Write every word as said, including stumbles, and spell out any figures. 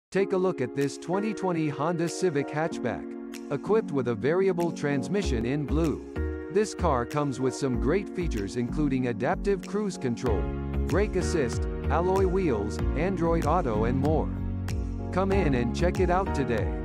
Take a look at this twenty twenty Honda Civic Hatchback. Equipped with a variable transmission in blue. This car comes with some great features including adaptive cruise control, brake assist, alloy wheels, Android Auto and more. Come in and check it out today.